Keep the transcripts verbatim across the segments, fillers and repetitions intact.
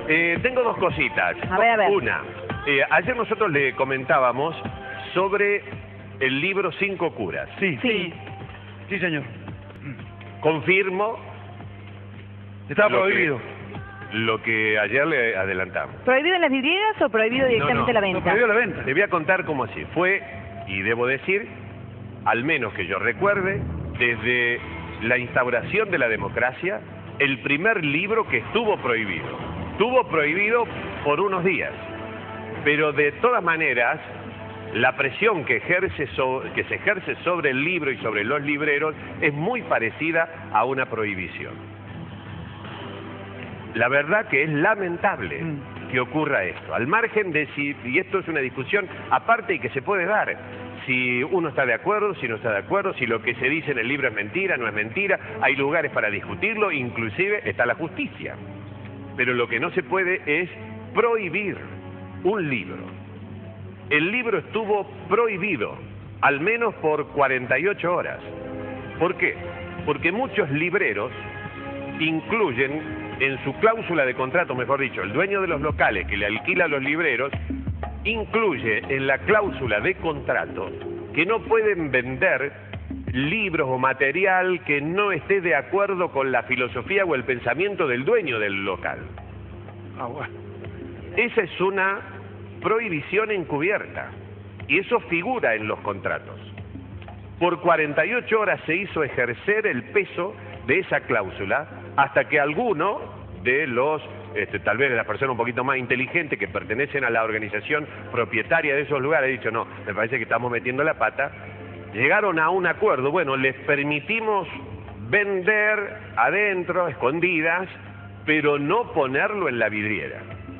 Eh, tengo dos cositas. A ver, a ver. Una, eh, ayer nosotros le comentábamos sobre el libro Cinco Curas. Sí, Sí. sí, señor. Confirmo Está lo prohibido. que, lo que ayer le adelantamos. ¿Prohibido en las vidrieras o prohibido directamente no, la No venta? prohibió la venta. Le voy a contar cómo así. Fue, y debo decir, al menos que yo recuerde, desde la instauración de la democracia, el primer libro que estuvo prohibido. Estuvo prohibido por unos días, pero de todas maneras, la presión que, ejerce so- que se ejerce sobre el libro y sobre los libreros es muy parecida a una prohibición. La verdad que es lamentable Mm. que ocurra esto, al margen de si, y esto es una discusión aparte y que se puede dar, si uno está de acuerdo, si no está de acuerdo, si lo que se dice en el libro es mentira, no es mentira, hay lugares para discutirlo, inclusive está la justicia. Pero lo que no se puede es prohibir un libro. El libro estuvo prohibido, al menos por cuarenta y ocho horas. ¿Por qué? Porque muchos libreros incluyen en su cláusula de contrato, mejor dicho, el dueño de los locales que le alquila a los libreros, incluye en la cláusula de contrato que no pueden vender libros o material que no esté de acuerdo con la filosofía o el pensamiento del dueño del local. Ah, bueno. Esa es una prohibición encubierta y eso figura en los contratos. Por cuarenta y ocho horas se hizo ejercer el peso de esa cláusula hasta que alguno de los, este, tal vez de las personas un poquito más inteligentes que pertenecen a la organización propietaria de esos lugares, ha dicho, no, me parece que estamos metiendo la pata, llegaron a un acuerdo, bueno, les permitimos vender adentro, escondidas, pero no ponerlo en la vidriera.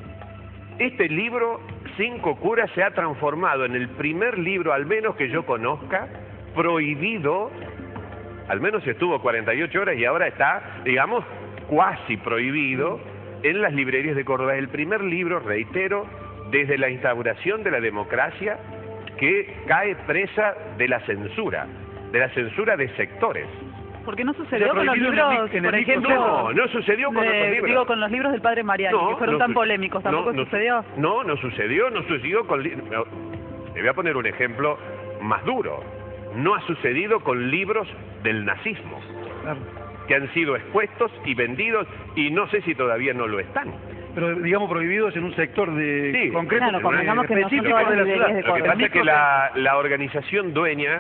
Este libro, Cinco Curas, se ha transformado en el primer libro, al menos que yo conozca, prohibido, al menos estuvo cuarenta y ocho horas y ahora está, digamos, cuasi prohibido en las librerías de Córdoba. Es el primer libro, reitero, desde la instauración de la democracia que cae presa de la censura, de la censura de sectores. Porque no sucedió Se con los prohibió en el libros, mic- en el por micro- ejemplo, No, no sucedió con de- otros libros. digo, con los libros del padre Mariani, que fueron no tan su- polémicos, ¿tampoco no, no, sucedió? No, no sucedió, no sucedió con... li- no. Le voy a poner un ejemplo más duro. No ha sucedido con libros del nazismo, Claro. que han sido expuestos y vendidos, y no sé si todavía no lo están. Pero digamos prohibidos en un sector de Sí. concreto. Claro, eh, convengamos que no son específico todas de la las librerías ciudad. de Lo que Córdoba. pasa es que la, la organización dueña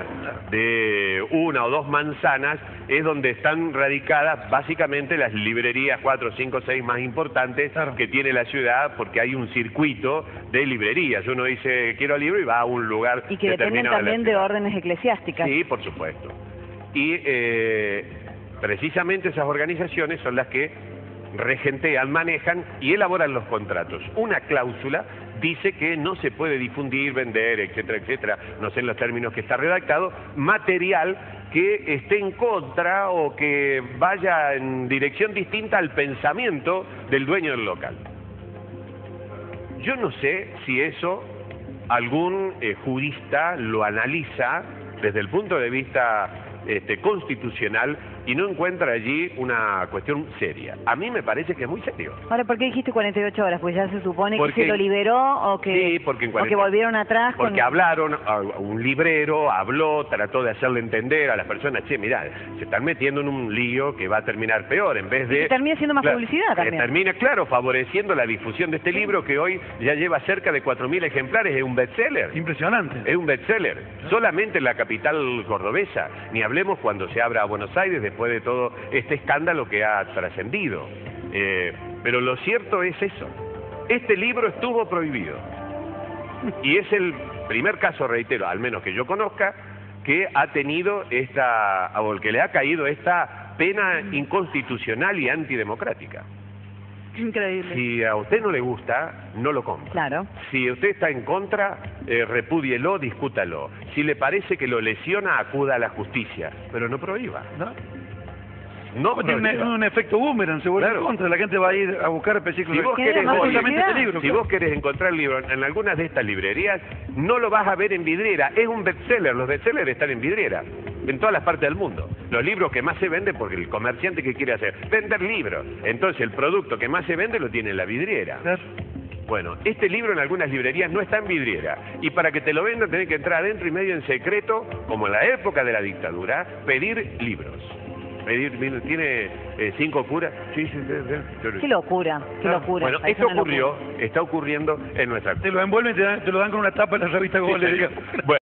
de una o dos manzanas es donde están radicadas básicamente las librerías cuatro, cinco, seis más importantes Claro. que tiene la ciudad, porque hay un circuito de librerías. Uno dice quiero libro y va a un lugar Y que dependen determinado también la de ciudad. órdenes eclesiásticas. Sí, por supuesto. Y eh, precisamente esas organizaciones son las que regentean, manejan y elaboran los contratos. Una cláusula dice que no se puede difundir, vender, etcétera, etcétera, no sé en los términos que está redactado, material que esté en contra o que vaya en dirección distinta al pensamiento del dueño del local. Yo no sé si eso algún eh, jurista lo analiza desde el punto de vista este, constitucional y no encuentra allí una cuestión seria. A mí me parece que es muy serio. Ahora, ¿por qué dijiste cuarenta y ocho horas? Pues ya se supone Porque- que se lo liberó o que, Sí, porque en o cuarenta que volvieron atrás. Porque con... hablaron, a- un librero habló, trató de hacerle entender a las personas, che, mirá, se están metiendo en un lío que va a terminar peor, en vez de... Y que termine siendo más Claro, publicidad que también. termine, claro, favoreciendo la difusión de este libro que hoy ya lleva cerca de cuatro mil ejemplares, es un bestseller. Impresionante. Es un bestseller, solamente en la capital cordobesa, ni hablemos cuando se abra a Buenos Aires después de todo este escándalo que ha trascendido. Eh, pero lo cierto es eso, este libro estuvo prohibido y es el primer caso, reitero, al menos que yo conozca, que ha tenido esta, o el que le ha caído esta pena inconstitucional y antidemocrática. Increíble. Si a usted no le gusta, no lo compra. Claro. Si usted está en contra, eh, repúdielo, discútalo. Si le parece que lo lesiona, acuda a la justicia, pero no prohíba. ¿No? No Tiene prohíba. un, un efecto boomerang, se vuelve Claro. en contra. La gente va a ir a buscar específicamente. Si vos Tiene querés más hoy- publicidad. este libro. si vos querés encontrar el libro en algunas de estas librerías, no lo vas a ver en vidriera. Es un bestseller, los bestsellers están en vidriera. en todas las partes del mundo. Los libros que más se venden, porque el comerciante que quiere hacer, vender libros. Entonces el producto que más se vende lo tiene en la vidriera. Claro. Bueno, este libro en algunas librerías no está en vidriera. Y para que te lo vendan tenés que entrar adentro y medio en secreto, como en la época de la dictadura, pedir libros. Pedir, mira, ¿tiene eh, cinco curas? Sí, sí, sí, sí. Qué locura, qué Ah, locura. Bueno, parece esto una locura. ocurrió, está ocurriendo en nuestra... Te lo envuelven y te, dan- te lo dan con una tapa en la revista Goles, digamos. Bueno,